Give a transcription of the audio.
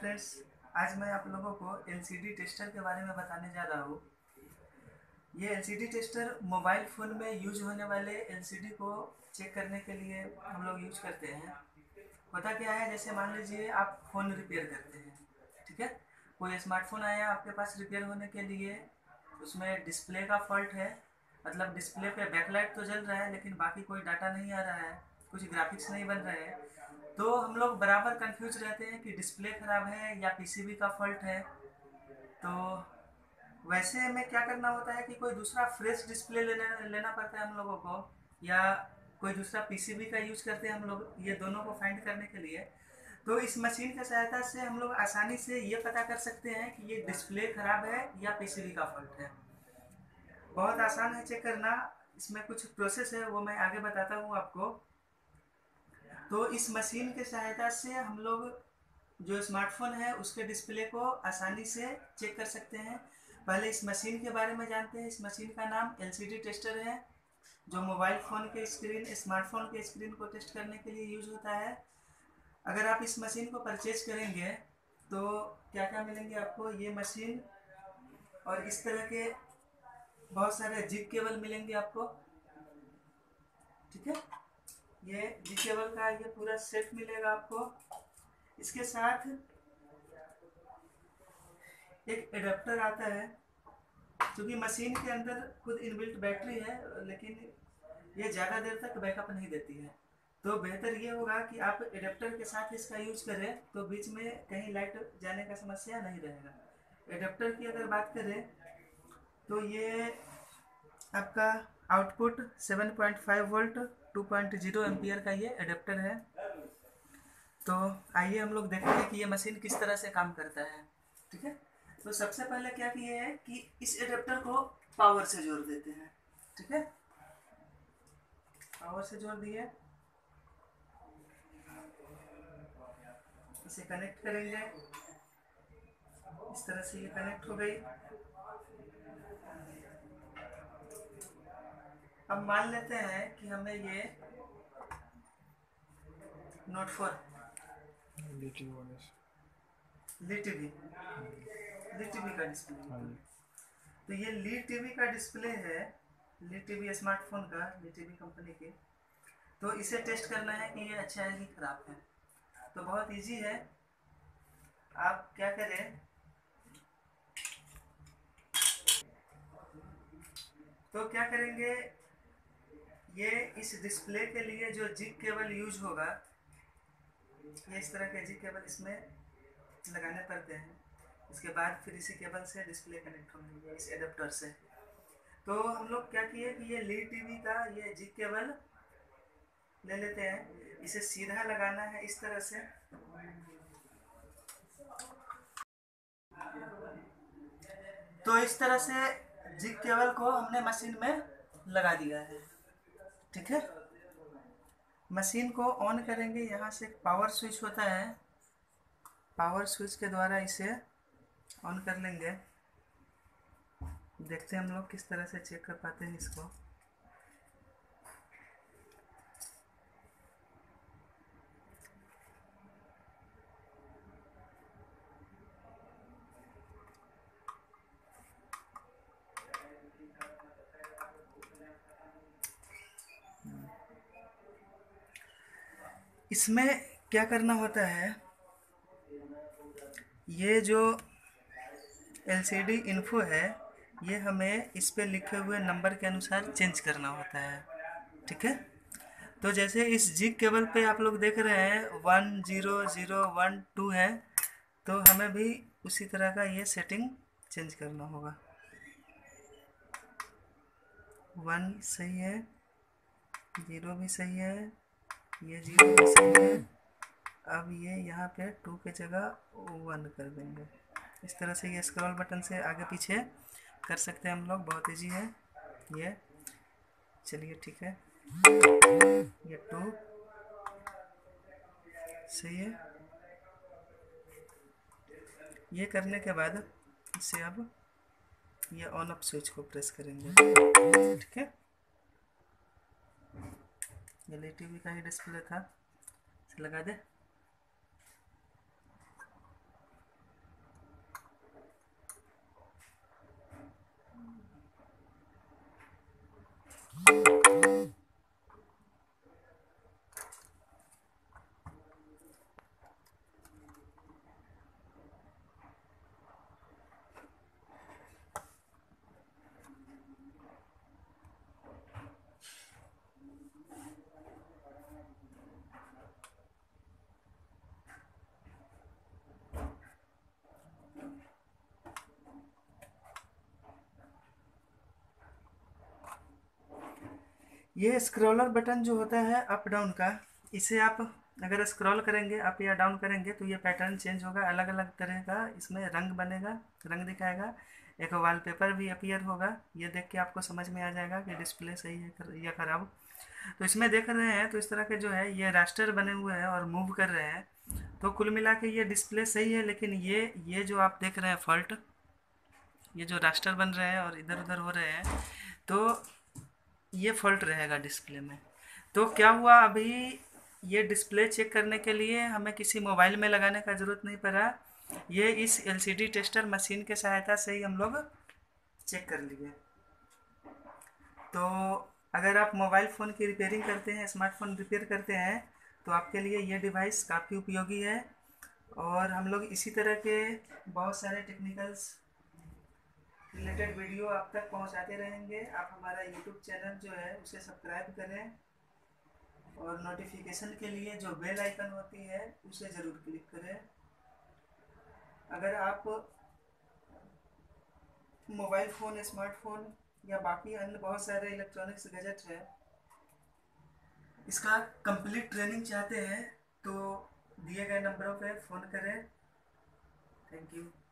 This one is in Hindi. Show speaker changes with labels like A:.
A: फ्रेंड्स, आज मैं आप लोगों को एलसीडी टेस्टर के बारे में बताने जा रहा हूँ। ये एलसीडी टेस्टर मोबाइल फ़ोन में यूज होने वाले एलसीडी को चेक करने के लिए हम लोग यूज करते हैं। होता क्या है, जैसे मान लीजिए आप फ़ोन रिपेयर करते हैं, ठीक है। कोई स्मार्टफोन आया आपके पास रिपेयर होने के लिए, उसमें डिस्प्ले का फॉल्ट है, मतलब डिस्प्ले पे बैकलाइट तो जल रहा है लेकिन बाकी कोई डाटा नहीं आ रहा है, कुछ ग्राफिक्स नहीं बन रहे हैं। तो हम लोग बराबर कंफ्यूज रहते हैं कि डिस्प्ले ख़राब है या पीसीबी का फॉल्ट है। तो वैसे में क्या करना होता है कि कोई दूसरा फ्रेश डिस्प्ले लेना लेना पड़ता है हम लोगों को, या कोई दूसरा पीसीबी का यूज करते हैं हम लोग, ये दोनों को फाइंड करने के लिए। तो इस मशीन की सहायता से हम लोग आसानी से ये पता कर सकते हैं कि ये डिस्प्ले ख़राब है या पीसीबी का फॉल्ट है। बहुत आसान है चेक करना। इसमें कुछ प्रोसेस है, वो मैं आगे बताता हूँ आपको। तो इस मशीन के सहायता से हम लोग जो स्मार्टफोन है उसके डिस्प्ले को आसानी से चेक कर सकते हैं। पहले इस मशीन के बारे में जानते हैं। इस मशीन का नाम एलसीडी टेस्टर है, जो मोबाइल फ़ोन के स्क्रीन, स्मार्टफोन के स्क्रीन को टेस्ट करने के लिए यूज होता है। अगर आप इस मशीन को परचेज करेंगे तो क्या क्या मिलेंगे आपको, ये मशीन और इस तरह के बहुत सारे जिग केबल मिलेंगे आपको, ठीक है। ये जिग केबल का ये पूरा सेट मिलेगा आपको। इसके साथ एक एडाप्टर आता है, क्योंकि मशीन के अंदर खुद इनबिल्ट बैटरी है लेकिन ये ज़्यादा देर तक बैकअप नहीं देती है। तो बेहतर ये होगा कि आप एडाप्टर के साथ इसका यूज करें तो बीच में कहीं लाइट जाने का समस्या नहीं रहेगा। एडाप्टर की अगर बात करें तो ये आपका आउटपुट 7.5 वोल्ट 2.0 एम्पियर का ये एडाप्टर है। तो आइए हम लोग देखते हैं कि ये मशीन किस तरह से काम करता है, ठीक है। तो सबसे पहले क्या किए हैं कि इस एडेप्टर को पावर से जोड़ देते हैं, ठीक है। पावर से जोड़ दिए, इसे कनेक्ट करेंगे। इस तरह से ये कनेक्ट हो गई। अब मान लेते हैं कि हमें ये नोट 4 ली टीवी का डिस्प्ले, तो ये ली टीवी का डिस्प्ले है, ली टीवी स्मार्टफोन का, ली टीवी कंपनी के। तो इसे टेस्ट करना है कि ये अच्छा है कि खराब है। तो बहुत इजी है। आप क्या करें, तो क्या करेंगे, ये इस डिस्प्ले के लिए जो जिग केबल यूज होगा, ये इस तरह के जिग केबल इसमें लगाने पड़ते हैं। इसके बाद फिर इसी केबल से डिस्प्ले कनेक्ट होंगे इस एडेप्टर से। तो हम लोग क्या किए कि ये ली टीवी का ये जिग केबल ले लेते हैं, इसे सीधा लगाना है इस तरह से। तो इस तरह से जिग केबल को हमने मशीन में लगा दिया है, ठीक है। मशीन को ऑन करेंगे, यहाँ से एक पावर स्विच होता है, पावर स्विच के द्वारा इसे ऑन कर लेंगे। देखते हैं हम लोग किस तरह से चेक कर पाते हैं इसको। इसमें क्या करना होता है, ये जो एलसीडी इन्फो है ये हमें इस पे लिखे हुए नंबर के अनुसार चेंज करना होता है, ठीक है। तो जैसे इस जिग केबल पे आप लोग देख रहे हैं 10012 है, तो हमें भी उसी तरह का ये सेटिंग चेंज करना होगा। 1 सही है, 0 भी सही है, ये 0 भी सही है। अब ये यहाँ पे 2 के जगह 1 कर देंगे। इस तरह से ये स्क्रॉल बटन से आगे पीछे कर सकते हैं हम लोग, बहुत इजी है ये। चलिए ठीक है, ये 2 सही है। ये करने के बाद इसे अब ये ऑन ऑफ स्विच को प्रेस करेंगे, ठीक है। ये ली टीवी का ही डिस्प्ले था, इसे लगा दे। ये स्क्रॉलर बटन जो होता है अप डाउन का, इसे आप अगर स्क्रॉल करेंगे अप या डाउन करेंगे तो ये पैटर्न चेंज होगा, अलग अलग तरह का इसमें रंग बनेगा, रंग दिखाएगा। एक वॉलपेपर भी अपीयर होगा, ये देख के आपको समझ में आ जाएगा कि डिस्प्ले सही है या ख़राब। तो इसमें देख रहे हैं तो इस तरह के जो है ये रास्टर बने हुए हैं और मूव कर रहे हैं। तो कुल मिला के ये डिस्प्ले सही है, लेकिन ये जो आप देख रहे हैं फॉल्ट, ये जो रास्टर बन रहे हैं और इधर उधर हो रहे हैं, तो ये फॉल्ट रहेगा डिस्प्ले में। तो क्या हुआ, अभी ये डिस्प्ले चेक करने के लिए हमें किसी मोबाइल में लगाने का ज़रूरत नहीं पड़ा, ये इस एलसीडी टेस्टर मशीन के सहायता से ही हम लोग चेक कर लिए। तो अगर आप मोबाइल फ़ोन की रिपेयरिंग करते हैं, स्मार्टफोन रिपेयर करते हैं, तो आपके लिए ये डिवाइस काफ़ी उपयोगी है। और हम लोग इसी तरह के बहुत सारे टेक्निकल्स रिलेटेड वीडियो आप तक पहुंचाते रहेंगे। आप हमारा यूट्यूब चैनल जो है उसे सब्सक्राइब करें और नोटिफिकेशन के लिए जो बेल आइकन होती है उसे ज़रूर क्लिक करें। अगर आप मोबाइल फ़ोन, स्मार्टफोन या बाकी अन्य बहुत सारे इलेक्ट्रॉनिक्स गैजेट है, इसका कंप्लीट ट्रेनिंग चाहते हैं तो दिए गए नंबरों पर फ़ोन करें। Thank you.